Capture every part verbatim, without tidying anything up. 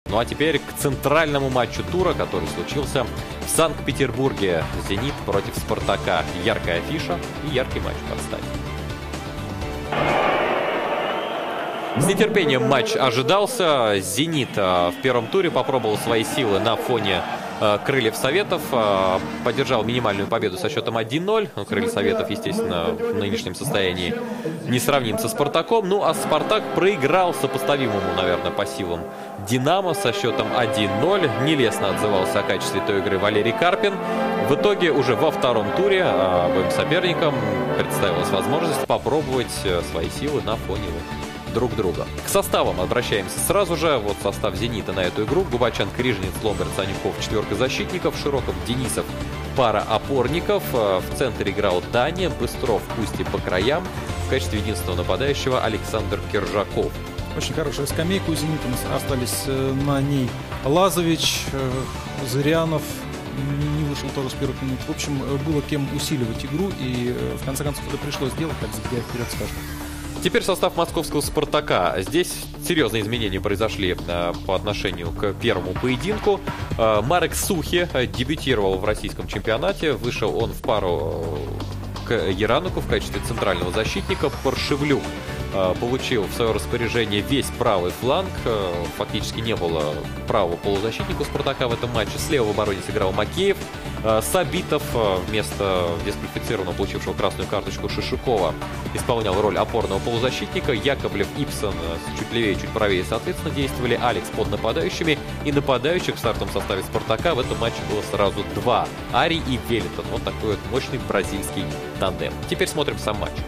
Ну а теперь к центральному матчу тура, который случился в Санкт-Петербурге. «Зенит» против «Спартака». Яркая афиша и яркий матч под стать. С нетерпением матч ожидался. «Зенит» в первом туре попробовал свои силы на фоне «Крыльев Советов». Поддержал минимальную победу со счетом один ноль. «Крылья Советов», естественно, в нынешнем состоянии не сравним со «Спартаком». Ну а «Спартак» проиграл сопоставимому, наверное, по силам «Динамо» со счетом один ноль. Нелестно отзывался о качестве той игры Валерий Карпин. В итоге уже во втором туре обоим соперникам представилась возможность попробовать свои силы на фоне друг друга. К составам обращаемся сразу же. Вот состав «Зенита» на эту игру. Губачан, Крижнец, Ломберт, Санюков, четверка защитников. Широков, Денисов, пара опорников. В центре играл Таня, Быстров, Кусти по краям. В качестве единственного нападающего Александр Киржаков. Очень хорошая скамейка у «Зенита». Остались на ней Лазович, Зырянов. Не вышел тоже с первых минут. В общем, было кем усиливать игру. И в конце концов это пришлось сделать, как забегая вперед скажем. Теперь состав московского «Спартака». Здесь серьезные изменения произошли э, по отношению к первому поединку. Э, Марек Сухи э, дебютировал в российском чемпионате. Вышел он в пару э, к Ерануку в качестве центрального защитника. Паршевлюк э, получил в свое распоряжение весь правый фланг. Э, фактически не было правого полузащитника у «Спартака» в этом матче. Слева в обороне сыграл Макеев. Сабитов вместо дисквалифицированного, получившего красную карточку Шишукова, исполнял роль опорного полузащитника. Яковлев, Ипсон чуть левее, чуть правее, соответственно, действовали. Алекс под нападающими. И нападающих в стартовом составе «Спартака» в этом матче было сразу два. Ари и Велитон. Вот такой вот мощный бразильский тандем. Теперь смотрим сам матч.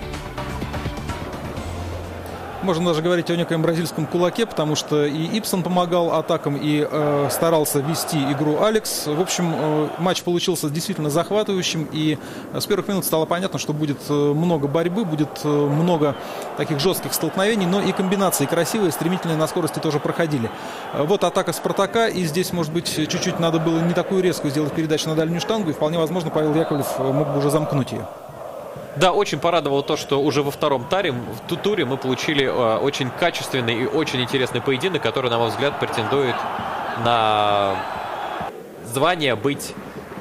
Можно даже говорить о некоем бразильском кулаке, потому что и Ипсон помогал атакам, и э, старался вести игру Алекс. В общем, э, матч получился действительно захватывающим, и с первых минут стало понятно, что будет много борьбы, будет много таких жестких столкновений, но и комбинации красивые, стремительные на скорости тоже проходили. Вот атака «Спартака», и здесь, может быть, чуть-чуть надо было не такую резкую сделать передачу на дальнюю штангу, и вполне возможно, Павел Яковлев мог бы уже замкнуть ее. Да, очень порадовало то, что уже во втором таре, в туре мы получили э, очень качественный и очень интересный поединок, который, на мой взгляд, претендует на звание быть,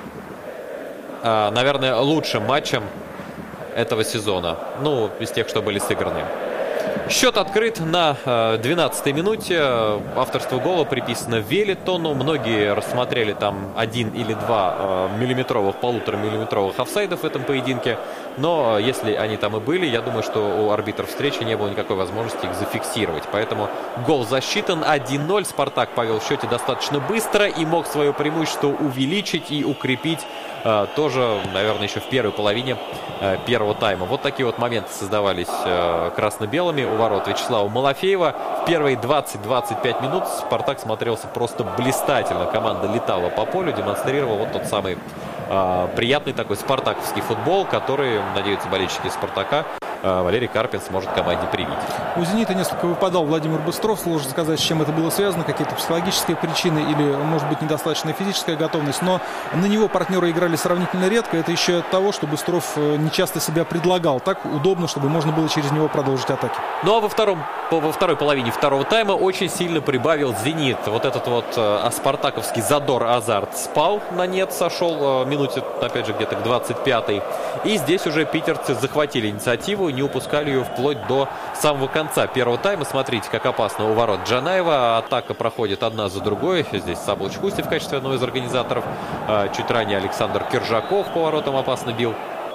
э, наверное, лучшим матчем этого сезона. Ну, из тех, что были сыграны. Счет открыт на двенадцатой минуте. Авторство гола приписано Велитону. Многие рассмотрели там один или два миллиметровых, полуторамиллиметровых офсайдов в этом поединке. Но если они там и были, я думаю, что у арбитров встречи не было никакой возможности их зафиксировать. Поэтому гол засчитан. один ноль. «Спартак» повел в счете достаточно быстро и мог свое преимущество увеличить и укрепить тоже, наверное, еще в первой половине первого тайма. Вот такие вот моменты создавались красно-белыми у ворот Вячеслава Малафеева. В первые двадцать-двадцать пять минут «Спартак» смотрелся просто блистательно. Команда летала по полю, демонстрировала вот тот самый э, приятный такой спартаковский футбол, который, надеются болельщики «Спартака», э, Валерий Карпин сможет команде привить. У «Зенита» несколько выпадал Владимир Быстров. Сложно сказать, с чем это было связано. Какие-то психологические причины или, может быть, недостаточная физическая готовность. Но на него партнеры играли сравнительно редко. Это еще от того, что Быстров не часто себя предлагал. Так удобно, чтобы можно было через него продолжить атаки. Ну а во, втором, во второй половине второго тайма очень сильно прибавил «Зенит». Вот этот вот э, спартаковский задор, азарт спал на нет, сошел э, минуте, опять же, где-то к двадцать пятой. И здесь уже питерцы захватили инициативу, не упускали ее вплоть до самого конца первого тайма. Смотрите, как опасно у ворот Джанаева. Атака проходит одна за другой. Здесь Саблыч Кусти в качестве одного из организаторов. Э, чуть ранее Александр Киржаков по воротам опасно бил.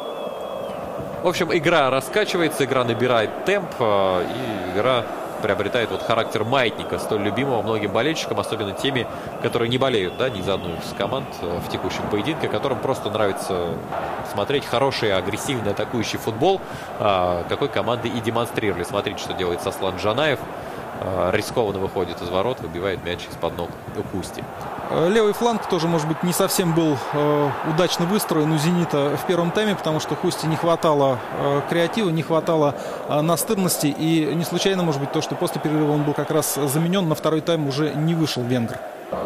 В общем, игра раскачивается, игра набирает темп, и игра приобретает вот характер маятника, столь любимого многим болельщикам, особенно теми, которые не болеют, да, ни за одну из команд в текущем поединке, которым просто нравится смотреть хороший, агрессивный, атакующий футбол, какой команды и демонстрировали. Смотрите, что делает Сослан Джанаев. Рискованно выходит из ворот, выбивает мяч из-под ног у Кусти. Левый фланг тоже, может быть, не совсем был э, удачно выстроен у «Зенита» в первом тайме, потому что Кусти не хватало э, креатива, не хватало э, настырности. И не случайно, может быть, то, что после перерыва он был как раз заменен, на второй тайм уже не вышел венгр.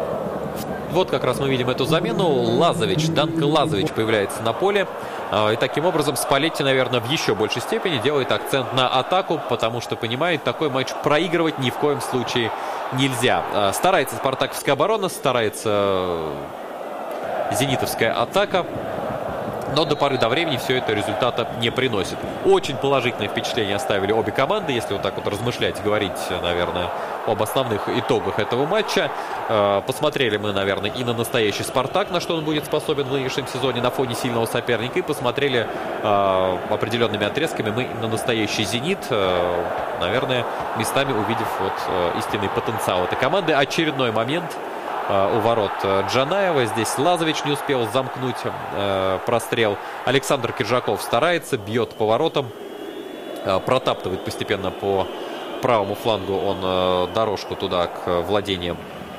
Вот как раз мы видим эту замену. Лазович, Данко Лазович появляется на поле. И таким образом Спалетти, наверное, в еще большей степени делает акцент на атаку, потому что понимает, такой матч проигрывать ни в коем случае нельзя. Старается спартаковская оборона, старается зенитовская атака. Но до поры до времени все это результата не приносит. Очень положительное впечатление оставили обе команды, если вот так вот размышлять, говорить, наверное, об основных итогах этого матча. Посмотрели мы, наверное, и на настоящий «Спартак», на что он будет способен в нынешнем сезоне на фоне сильного соперника. И посмотрели определенными отрезками мы на настоящий «Зенит», наверное, местами увидев вот истинный потенциал этой команды. Очередной момент у ворот Джанаева. Здесь Лазович не успел замкнуть э, прострел. Александр Киржаков старается, бьет по воротам, э, протаптывает постепенно по правому флангу он э, дорожку туда к владениям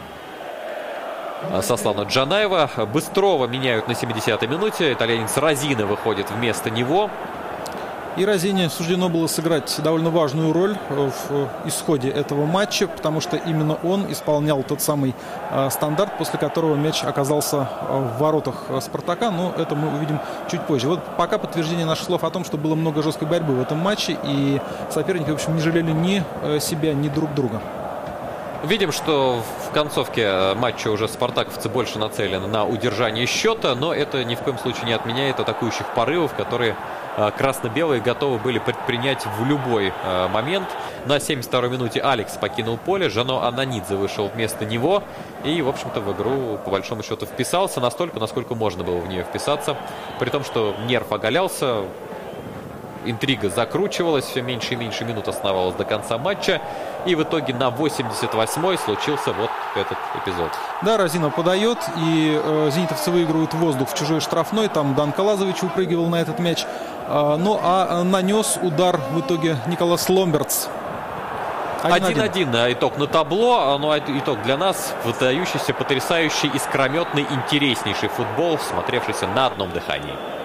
э, Сослана Джанаева. Быстрова меняют на семидесятой минуте. Итальянец Розина выходит вместо него. И Розине суждено было сыграть довольно важную роль в исходе этого матча, потому что именно он исполнял тот самый э, стандарт, после которого мяч оказался в воротах «Спартака». Но это мы увидим чуть позже. Вот пока подтверждение наших слов о том, что было много жесткой борьбы в этом матче, и соперники, в общем, не жалели ни себя, ни друг друга. Видим, что в концовке матча уже спартаковцы больше нацелены на удержание счета, но это ни в коем случае не отменяет атакующих порывов, которые красно-белые готовы были предпринять в любой момент. На семьдесят второй минуте Алекс покинул поле, Жано Ананидзе вышел вместо него и, в общем-то, в игру по большому счету вписался настолько, насколько можно было в нее вписаться, при том, что нерв оголялся. Интрига закручивалась, все меньше и меньше минут оставалось до конца матча. И в итоге на восемьдесят восьмой случился вот этот эпизод. Да, Розина подает, и э, зенитовцы выигрывают воздух в чужой штрафной. Там Данко Лазович выпрыгивал на этот мяч. Э, ну, а нанес удар в итоге Николас Ломбертс. один-один итог на табло. Ну, итог для нас выдающийся, потрясающий, искрометный, интереснейший футбол, смотревшийся на одном дыхании.